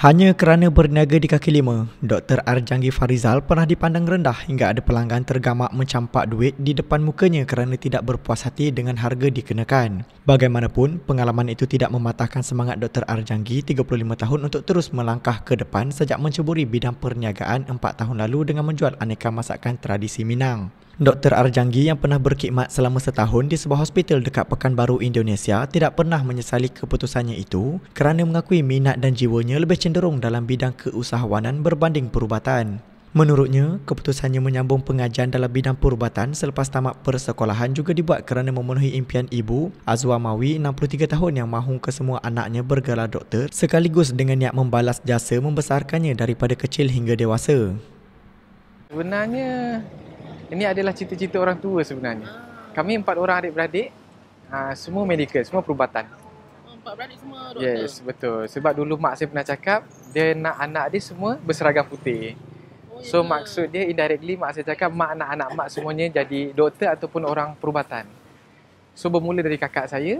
Hanya kerana berniaga di kaki lima, Dr. Arjanggi Farizal pernah dipandang rendah hingga ada pelanggan tergamak mencampak duit di depan mukanya kerana tidak berpuas hati dengan harga dikenakan. Bagaimanapun, pengalaman itu tidak mematahkan semangat Dr. Arjanggi 35 tahun untuk terus melangkah ke depan sejak menceburi bidang perniagaan 4 tahun lalu dengan menjual aneka masakan tradisi Minang. Dr. Arjanggi yang pernah berkhidmat selama setahun di sebuah hospital dekat Pekanbaru, Indonesia tidak pernah menyesali keputusannya itu kerana mengakui minat dan jiwanya lebih cenderung dalam bidang keusahawanan berbanding perubatan. Menurutnya, keputusannya menyambung pengajian dalam bidang perubatan selepas tamat persekolahan juga dibuat kerana memenuhi impian ibu, Azwa Mawi, 63 tahun yang mahu kesemua anaknya bergelar doktor sekaligus dengan niat membalas jasa membesarkannya daripada kecil hingga dewasa. Sebenarnya ini adalah cita-cita orang tua sebenarnya. Kami 4 orang adik-beradik, semua medical, semua perubatan. 4 beradik semua doktor? Yes, betul. Sebab dulu mak saya pernah cakap, dia nak anak dia semua berseragam putih. So maksud dia indirectly mak saya cakap, mak nak anak mak semuanya jadi doktor ataupun orang perubatan. So bermula dari kakak saya,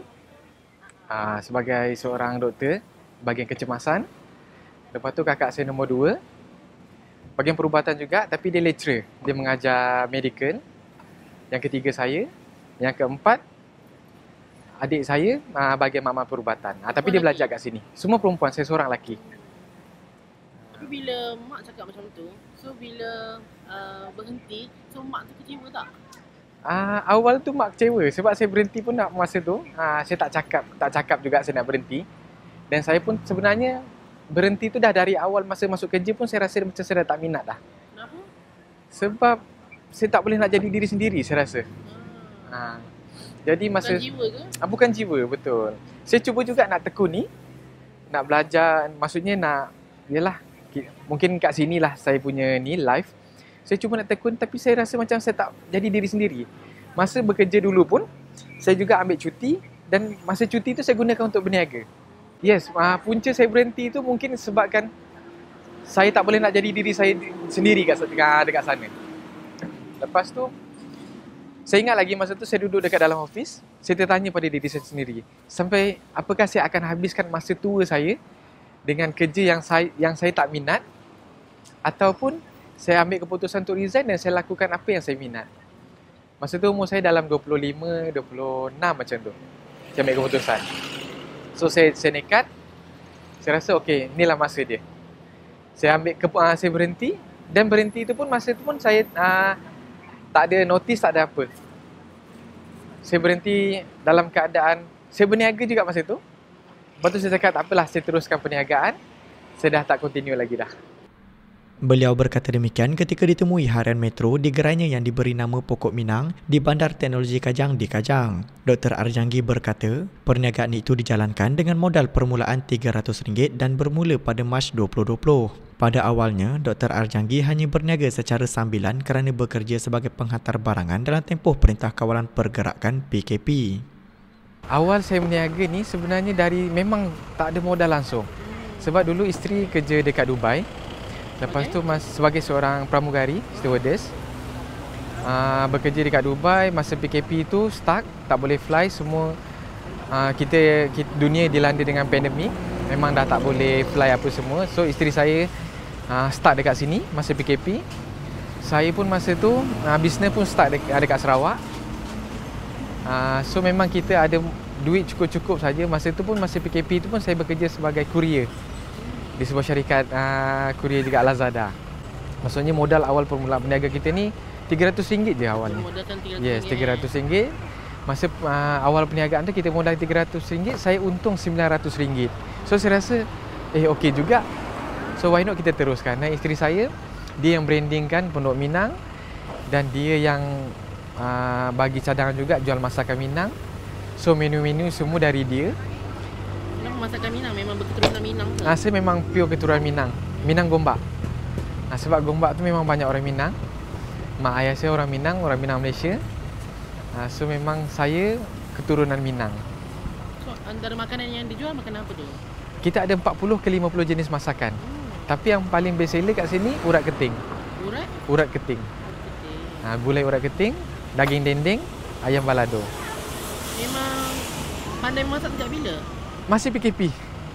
sebagai seorang doktor, bahagian kecemasan. Lepas tu kakak saya nombor 2, bahagian perubatan juga, tapi dia lecturer. Dia mengajar medical. Yang ketiga saya. Yang keempat, adik saya bahagian mama perubatan. Tapi dia belajar kat sini. Semua perempuan, saya seorang lelaki. Tapi bila mak cakap macam tu, so bila berhenti, so mak tu kecewa tak? Awal tu mak kecewa sebab saya berhenti pun masa tu. Saya tak cakap juga saya nak berhenti. Dan saya pun sebenarnya berhenti tu dah dari awal masa masuk kerja pun saya rasa macam saya dah tak minat dah. Kenapa? Sebab saya tak boleh nak jadi diri sendiri saya rasa. Jadi masa Bukan jiwa ke? Bukan jiwa, betul. Saya cuba juga nak tekuni, nak belajar, maksudnya nak, yalah, mungkin kat sini lah saya punya ni live. Saya cuba nak tekun tapi saya rasa macam saya tak jadi diri sendiri. Masa bekerja dulu pun saya juga ambil cuti dan masa cuti tu saya gunakan untuk berniaga. Yes, punca saya berhenti tu mungkin sebabkan saya tak boleh nak jadi diri saya sendiri dekat sana. Lepas tu, saya ingat lagi masa tu saya duduk dekat dalam office, saya tertanya pada diri saya sendiri, sampai apakah saya akan habiskan masa tua saya dengan kerja yang saya tak minat, ataupun saya ambil keputusan untuk resign dan saya lakukan apa yang saya minat. Masa tu umur saya dalam 25, 26 macam tu. Saya ambil keputusan. So saya nekat. Saya rasa okey, inilah masa dia. Saya saya berhenti, dan berhenti tu pun masa tu pun saya tak ada notis, tak ada apa. Saya berhenti dalam keadaan saya berniaga juga masa tu. Lepas tu saya cakap tak apalah, saya teruskan perniagaan. Saya dah tak continue lagi dah. Beliau berkata demikian ketika ditemui harian metro di gerainya yang diberi nama Pokok Minang di Bandar Teknologi Kajang di Kajang. Dr. Arjanggi berkata, perniagaan itu dijalankan dengan modal permulaan RM300 dan bermula pada Mac 2020. Pada awalnya, Dr. Arjanggi hanya berniaga secara sambilan kerana bekerja sebagai penghantar barangan dalam tempoh Perintah Kawalan Pergerakan PKP. Awal saya berniaga ni sebenarnya memang tak ada modal langsung. Sebab dulu isteri kerja dekat Dubai. Lepas tu sebagai seorang pramugari, stewardess, bekerja dekat Dubai. Masa PKP tu stuck, tak boleh fly, semua kita dunia dilanda dengan pandemik. Memang dah tak boleh fly apa semua. So isteri saya start dekat sini masa PKP. Saya pun masa tu bisnes pun start dekat Sarawak. So memang kita ada duit cukup-cukup saja. Masa tu pun, masa PKP tu pun saya bekerja sebagai courier di sebuah syarikat courier juga, Lazada. Maksudnya modal awal permulaan berniaga kita ni RM300 je awalnya. Modalkan RM300. Yes, RM300. Masa awal perniagaan tu kita modal RM300, saya untung RM900. So saya rasa okey juga. So why not kita teruskan. Dan isteri saya, dia yang brandingkan Pondok Minang, dan dia yang bagi cadangan juga jual masakan Minang. So menu-menu semua dari dia. Masakan Minang memang berketurunan Minang ke? Saya memang pure keturunan Minang. Minang Gombak. Sebab Gombak tu memang banyak orang Minang. Mak ayah saya orang Minang Malaysia. So memang saya keturunan Minang. So antara makanan yang dijual makan apa tu? Kita ada 40 ke 50 jenis masakan. Tapi yang paling best seller kat sini urat keting. Urat keting. Gulai urat keting, daging dendeng, ayam balado. Memang pandai masak sejak bila? Masih PKP.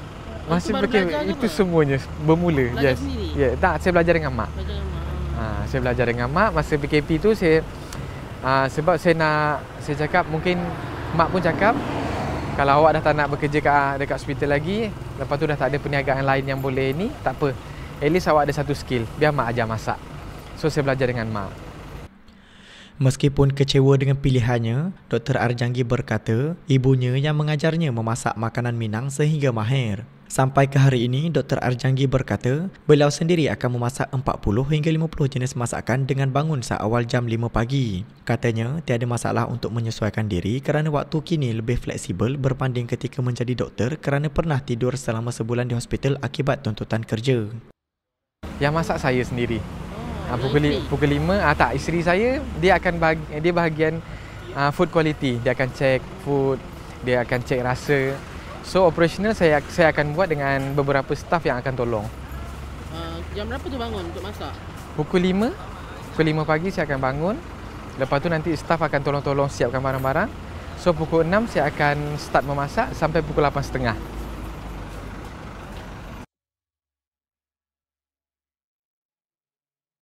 Masih baru PKP, belajar ke itu apa? semuanya bermula. Belajar Yes. sendiri? Ya, tak, saya belajar dengan mak. Belajar dengan mak. Saya belajar dengan mak. Masa PKP tu saya sebab saya cakap, mungkin mak pun cakap kalau awak dah tak nak bekerja dekat hospital lagi, lepas tu dah tak ada perniagaan lain yang boleh ni, tak apa. At least awak ada satu skill, biar mak ajar masak. So saya belajar dengan mak. Meskipun kecewa dengan pilihannya, Dr. Arjanggi berkata ibunya yang mengajarnya memasak makanan Minang sehingga mahir. Sampai ke hari ini, Dr. Arjanggi berkata beliau sendiri akan memasak 40 hingga 50 jenis masakan dengan bangun seawal jam 5 pagi. Katanya, tiada masalah untuk menyesuaikan diri kerana waktu kini lebih fleksibel berbanding ketika menjadi doktor kerana pernah tidur selama sebulan di hospital akibat tuntutan kerja. Yang masak saya sendiri. Isteri? Pukul 5, tak, isteri saya dia akan dia bahagian food quality. Dia akan check food, dia akan check rasa. So operational saya akan buat dengan beberapa staff yang akan tolong. Jam berapa tu bangun untuk masak? Pukul 5 pagi saya akan bangun. Lepas tu nanti staff akan tolong-tolong siapkan barang-barang. So pukul 6 saya akan start memasak sampai pukul 8.30.